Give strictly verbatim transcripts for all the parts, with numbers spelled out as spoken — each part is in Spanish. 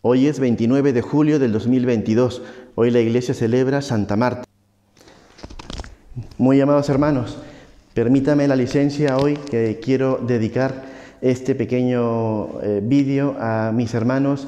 Hoy es veintinueve de julio del dos mil veintidós. Hoy la iglesia celebra Santa Marta. Muy amados hermanos, permítame la licencia hoy que quiero dedicar este pequeño eh, vídeo a mis hermanos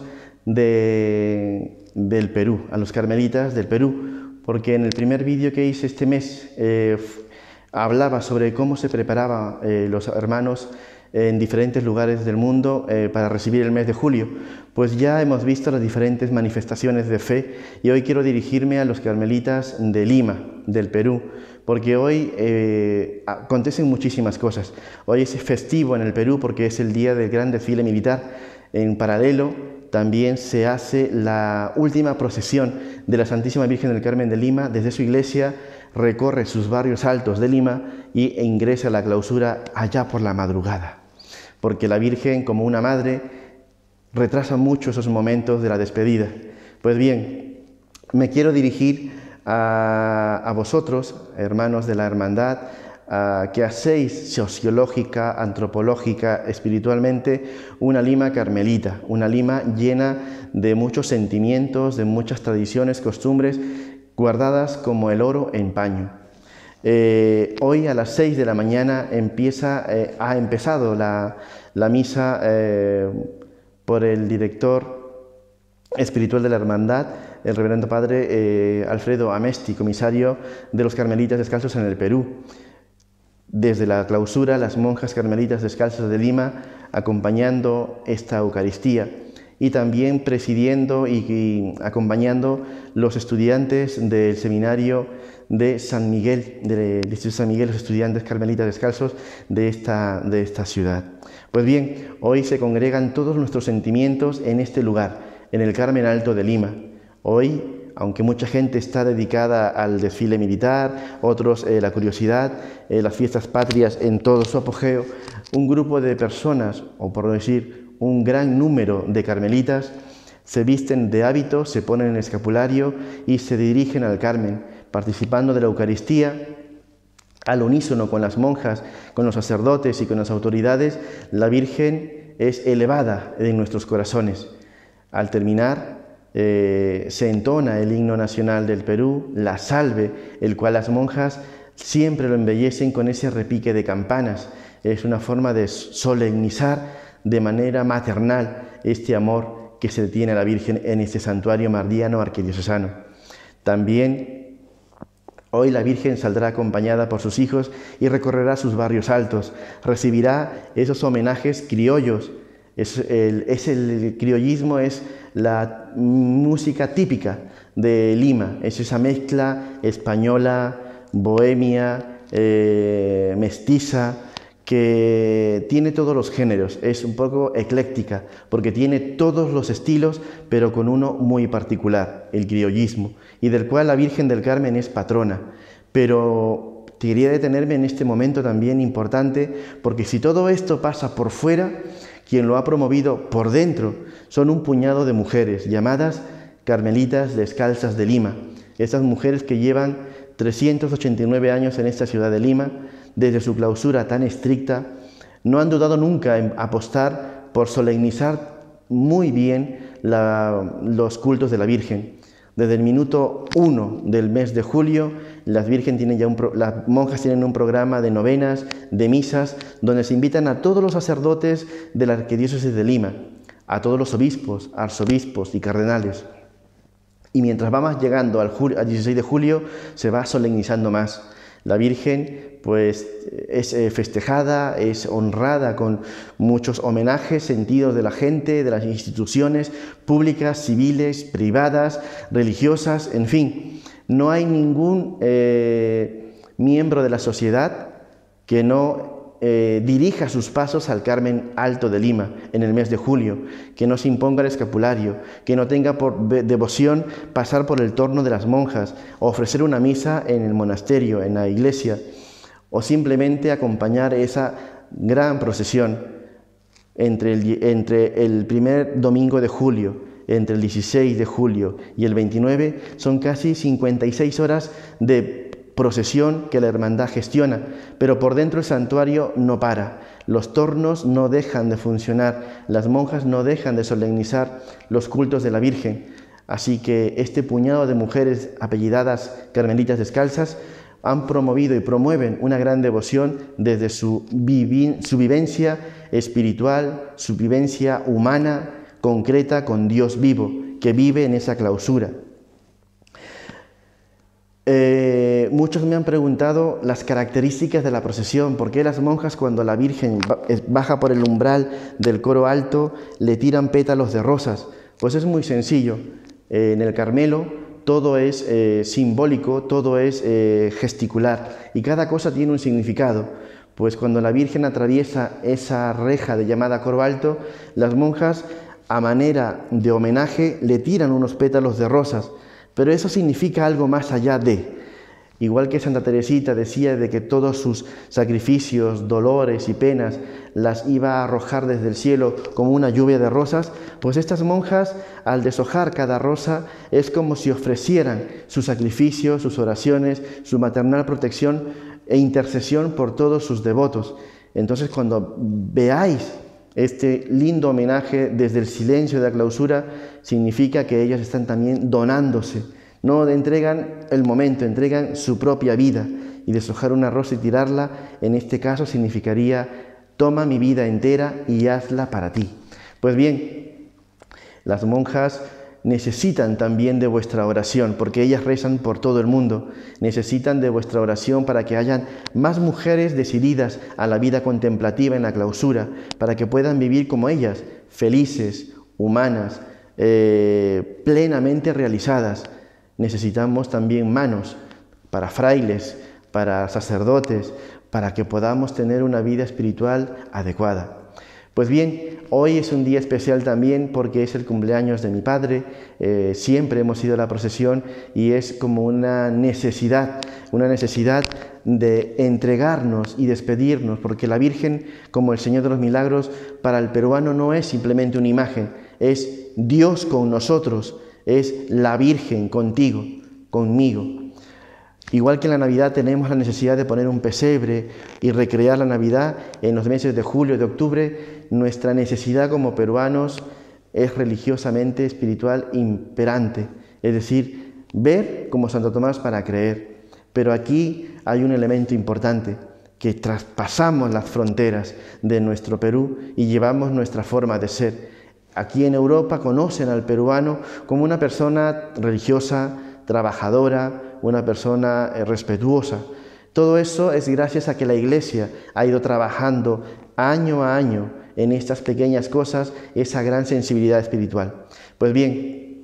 de, del Perú, a los carmelitas del Perú, porque en el primer vídeo que hice este mes eh, hablaba sobre cómo se preparaban eh, los hermanos en diferentes lugares del mundo eh, para recibir el mes de julio. Pues ya hemos visto las diferentes manifestaciones de fe y hoy quiero dirigirme a los carmelitas de Lima, del Perú, porque hoy eh, acontecen muchísimas cosas. Hoy es festivo en el Perú porque es el día del gran desfile militar. En paralelo también se hace la última procesión de la Santísima Virgen del Carmen de Lima. Desde su iglesia recorre sus barrios altos de Lima y, e ingresa a la clausura allá por la madrugada, porque la Virgen, como una madre, retrasa mucho esos momentos de la despedida. Pues bien, me quiero dirigir a, a vosotros, hermanos de la hermandad, a, que hacéis sociológica, antropológica, espiritualmente, una Lima carmelita, una Lima llena de muchos sentimientos, de muchas tradiciones, costumbres, guardadas como el oro en paño. Eh, hoy a las seis de la mañana empieza, eh, ha empezado la, la misa eh, por el director espiritual de la hermandad, el reverendo padre eh, Alfredo Amesti, comisario de los carmelitas descalzos en el Perú. Desde la clausura, las monjas carmelitas descalzas de Lima acompañando esta Eucaristía, y también presidiendo y, y acompañando los estudiantes del seminario de San Miguel, del Distrito de San Miguel, los estudiantes carmelitas descalzos de esta, de esta ciudad. Pues bien, hoy se congregan todos nuestros sentimientos en este lugar, en el Carmen Alto de Lima. Hoy, aunque mucha gente está dedicada al desfile militar, otros eh, la curiosidad, eh, las fiestas patrias en todo su apogeo, un grupo de personas, o por decir, un gran número de carmelitas se visten de hábito, se ponen en escapulario y se dirigen al Carmen, participando de la Eucaristía al unísono con las monjas, con los sacerdotes y con las autoridades. La Virgen es elevada en nuestros corazones. Al terminar, eh, se entona el himno nacional del Perú, la Salve, el cual las monjas siempre lo embellecen con ese repique de campanas. Es una forma de solemnizar de manera maternal este amor que se tiene a la Virgen en este santuario mardiano arquidiocesano. También hoy la Virgen saldrá acompañada por sus hijos y recorrerá sus barrios altos, recibirá esos homenajes criollos. Es el, es el criollismo es la música típica de Lima, es esa mezcla española, bohemia, eh, mestiza, que tiene todos los géneros, es un poco ecléctica, porque tiene todos los estilos, pero con uno muy particular, el criollismo, y del cual la Virgen del Carmen es patrona. Pero quería detenerme en este momento también importante, porque si todo esto pasa por fuera, quien lo ha promovido por dentro son un puñado de mujeres, llamadas carmelitas descalzas de Lima. Estas mujeres que llevan trescientos ochenta y nueve años en esta ciudad de Lima, desde su clausura tan estricta, no han dudado nunca en apostar por solemnizar muy bien la, los cultos de la Virgen. Desde el minuto uno del mes de julio, las, Virgen tienen ya un pro, las monjas tienen un programa de novenas, de misas, donde se invitan a todos los sacerdotes de la Arquidiócesis de Lima, a todos los obispos, arzobispos y cardenales. Y mientras vamos llegando al, julio, al dieciséis de julio, se va solemnizando más. La Virgen pues es festejada, es honrada con muchos homenajes sentidos de la gente, de las instituciones públicas, civiles, privadas, religiosas, en fin. No hay ningún eh, miembro de la sociedad que no eh, dirija sus pasos al Carmen Alto de Lima en el mes de julio, que no se imponga el escapulario, que no tenga por devoción pasar por el torno de las monjas, o ofrecer una misa en el monasterio, en la iglesia, o simplemente acompañar esa gran procesión entre el, entre el primer domingo de julio, entre el dieciséis de julio y el veintinueve, son casi cincuenta y seis horas de procesión que la hermandad gestiona, pero por dentro el santuario no para. Los tornos no dejan de funcionar, las monjas no dejan de solemnizar los cultos de la Virgen. Así que este puñado de mujeres apellidadas Carmelitas Descalzas han promovido y promueven una gran devoción desde su, vivi- su vivencia espiritual, su vivencia humana, concreta con Dios vivo, que vive en esa clausura. Eh, muchos me han preguntado las características de la procesión, por qué las monjas cuando la Virgen baja por el umbral del coro alto le tiran pétalos de rosas. Pues es muy sencillo, eh, en el Carmelo todo es eh, simbólico, todo es eh, gesticular y cada cosa tiene un significado. Pues cuando la Virgen atraviesa esa reja de llamada coro alto, las monjas a manera de homenaje le tiran unos pétalos de rosas. Pero eso significa algo más allá de, igual que Santa Teresita decía de que todos sus sacrificios, dolores y penas las iba a arrojar desde el cielo como una lluvia de rosas, pues estas monjas al deshojar cada rosa es como si ofrecieran sus sacrificios, sus oraciones, su maternal protección e intercesión por todos sus devotos. Entonces cuando veáis este lindo homenaje desde el silencio de la clausura, significa que ellas están también donándose. No entregan el momento, entregan su propia vida. Y deshojar una rosa y tirarla, en este caso significaría, toma mi vida entera y hazla para ti. Pues bien, las monjas necesitan también de vuestra oración, porque ellas rezan por todo el mundo. Necesitan de vuestra oración para que hayan más mujeres decididas a la vida contemplativa en la clausura, para que puedan vivir como ellas, felices, humanas, eh, plenamente realizadas. Necesitamos también manos para frailes, para sacerdotes, para que podamos tener una vida espiritual adecuada. Pues bien, hoy es un día especial también porque es el cumpleaños de mi padre, eh, siempre hemos ido a la procesión y es como una necesidad, una necesidad de entregarnos y despedirnos, porque la Virgen, como el Señor de los Milagros, para el peruano no es simplemente una imagen, es Dios con nosotros, es la Virgen contigo, conmigo. Igual que en la Navidad tenemos la necesidad de poner un pesebre y recrear la Navidad en los meses de julio y de octubre, nuestra necesidad como peruanos es religiosamente espiritual imperante, es decir, ver como Santo Tomás para creer. Pero aquí hay un elemento importante, que traspasamos las fronteras de nuestro Perú y llevamos nuestra forma de ser. Aquí en Europa conocen al peruano como una persona religiosa, trabajadora, una persona eh, respetuosa. Todo eso es gracias a que la Iglesia ha ido trabajando año a año en estas pequeñas cosas, esa gran sensibilidad espiritual. Pues bien,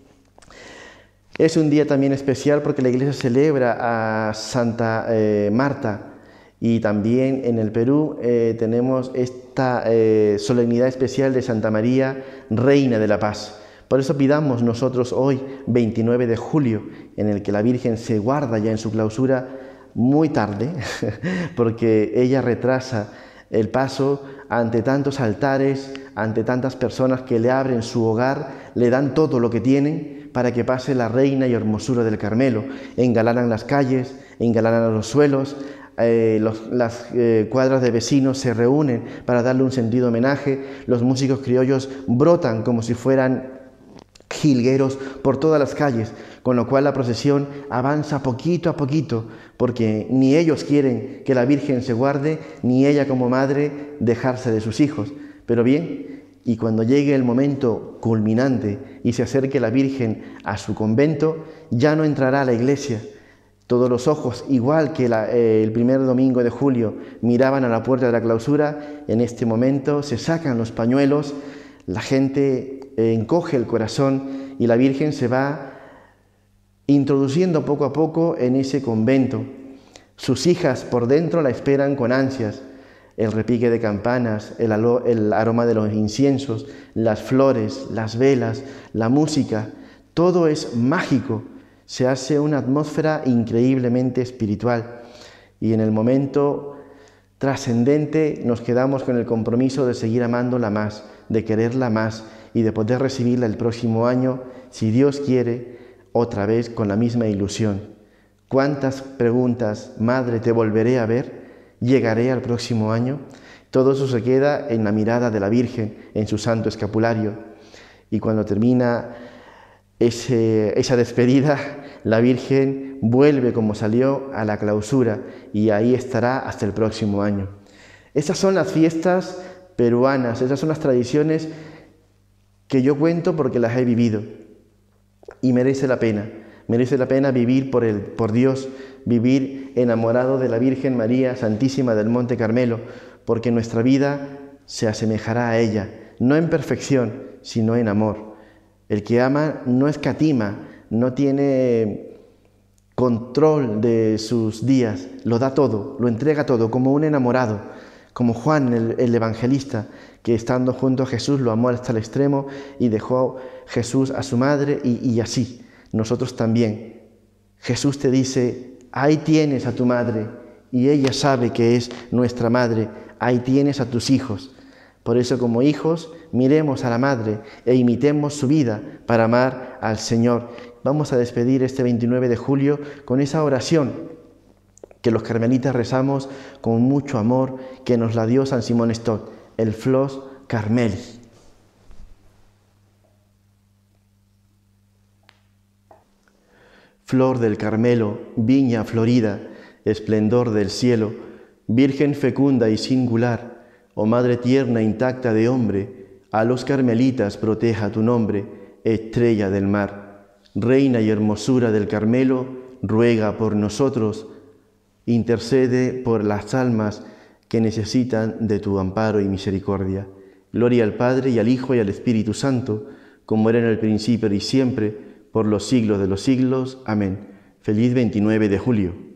es un día también especial porque la Iglesia celebra a Santa eh, Marta y también en el Perú eh, tenemos esta eh, solemnidad especial de Santa María, Reina de la Paz. Por eso pidamos nosotros hoy, veintinueve de julio, en el que la Virgen se guarda ya en su clausura muy tarde, porque ella retrasa el paso ante tantos altares, ante tantas personas que le abren su hogar, le dan todo lo que tienen para que pase la reina y hermosura del Carmelo. Engalanan las calles, engalanan los suelos, Eh, los, las eh, cuadras de vecinos se reúnen para darle un sentido homenaje, los músicos criollos brotan como si fueran jilgueros por todas las calles, con lo cual la procesión avanza poquito a poquito, porque ni ellos quieren que la Virgen se guarde, ni ella como madre dejarse de sus hijos. Pero bien, y cuando llegue el momento culminante y se acerque la Virgen a su convento, ya no entrará a la iglesia. Todos los ojos, igual que la, eh, el primer domingo de julio, miraban a la puerta de la clausura. En este momento se sacan los pañuelos, la gente eh, encoge el corazón y la Virgen se va introduciendo poco a poco en ese convento. Sus hijas por dentro la esperan con ansias. El repique de campanas, el, alo, el aroma de los inciensos, las flores, las velas, la música, todo es mágico. Se hace una atmósfera increíblemente espiritual y en el momento trascendente nos quedamos con el compromiso de seguir amándola más, de quererla más y de poder recibirla el próximo año, si Dios quiere, otra vez con la misma ilusión. ¿Cuántas preguntas, madre, te volveré a ver? ¿Llegaré al próximo año? Todo eso se queda en la mirada de la Virgen, en su santo escapulario. Y cuando termina ese, esa despedida, la Virgen vuelve como salió a la clausura y ahí estará hasta el próximo año. Esas son las fiestas peruanas, esas son las tradiciones que yo cuento porque las he vivido y merece la pena. Merece la pena vivir por, el, por Dios, vivir enamorado de la Virgen María Santísima del Monte Carmelo, porque nuestra vida se asemejará a ella, no en perfección, sino en amor. El que ama no escatima, no tiene control de sus días, lo da todo, lo entrega todo, como un enamorado, como Juan el, el evangelista, que estando junto a Jesús lo amó hasta el extremo y dejó Jesús a su madre y, y así. Nosotros también. Jesús te dice, ahí tienes a tu madre, y ella sabe que es nuestra madre, ahí tienes a tus hijos. Por eso, como hijos, miremos a la madre e imitemos su vida para amar al Señor. Vamos a despedir este veintinueve de julio con esa oración que los carmelitas rezamos con mucho amor, que nos la dio San Simón Stock, el Flos Carmeli. Flor del Carmelo, viña florida, esplendor del cielo, Virgen fecunda y singular, oh Madre tierna intacta de hombre, a los carmelitas proteja tu nombre, estrella del mar. Reina y hermosura del Carmelo, ruega por nosotros, intercede por las almas que necesitan de tu amparo y misericordia. Gloria al Padre y al Hijo y al Espíritu Santo, como era en el principio y siempre, por los siglos de los siglos. Amén. Feliz veintinueve de julio.